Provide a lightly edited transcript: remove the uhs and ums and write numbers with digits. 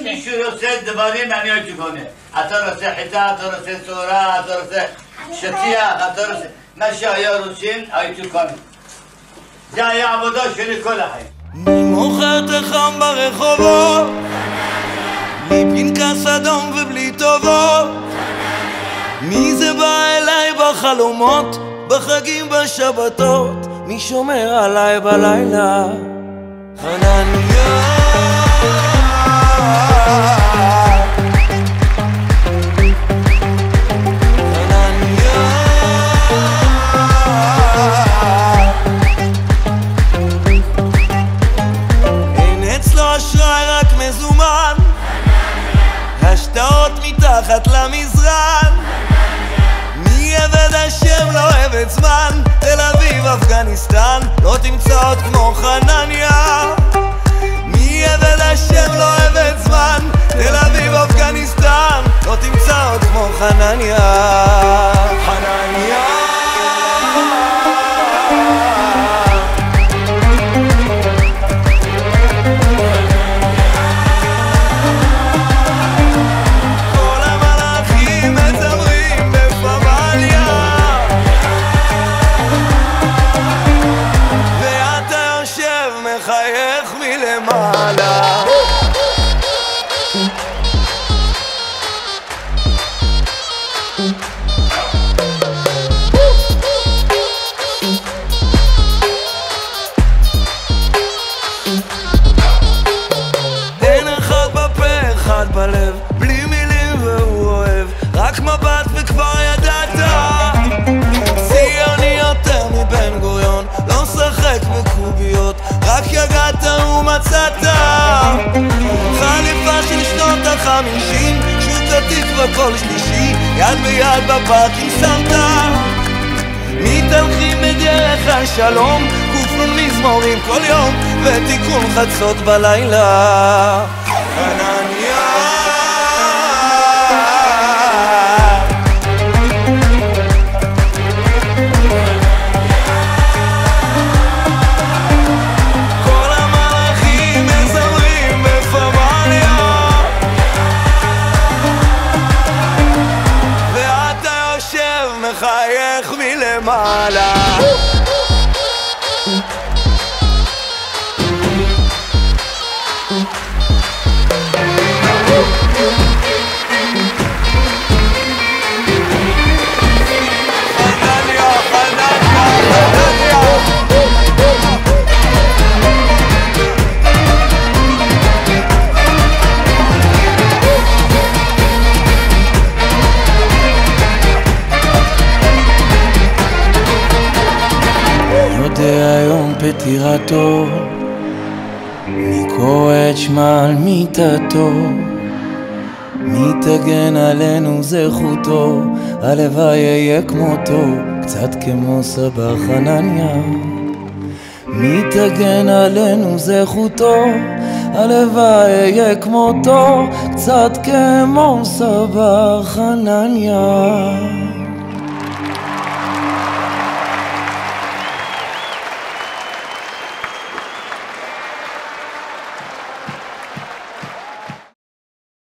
מישהו רוצה דברים אני הייתי קונה. אתה רוצה חיטה, אתה רוצה צהרה, אתה רוצה שטיח, אתה רוצה... מה שהיה רוצים הייתי קונה. זה היה עבודה שלי כל החיים. מי מוכר תחם ברחובות? בלי פנקס אדום ובלי טובות? מי זה בא אליי בחלומות? בחגים בשבתות? מי שומר עליי בלילה? חנניה מזומן, השטרות מתחת למזרן. מי עבד השם לא עבד זמן, תל אביב אפגניסטן, לא תמצא עוד כמו חנניה. מי עבד השם לא עבד זמן, תל אביב אפגניסטן, לא תמצא עוד כמו חנניה. חנניה מחייך מלמעלה. אין אחד בפה, אחד בלב, בלי מילים והוא אוהב, רק מבט וכבר ידעת. ציוני יותר מבן גוריון, לא משחק בקוביות, רק יגעת ומצאת. חליפה של שנות ה-50, שוק התקווה כל שלישי, יד ביד בפארקים שמת. מתהלכים בדרך השלום, כופלון מזמורים כל יום, ותיקון חצות בלילה. חנניה מחייך מלמעלה. היום פטירתו, מי קורא את שמה על מיטתו, מי תגן עלינו זכותו, הלוואי יהיה כמותו, קצת כמו סבא חנניה. מי תגן עלינו זכותו, הלוואי יהיה כמותו, קצת כמו סבא חנניה.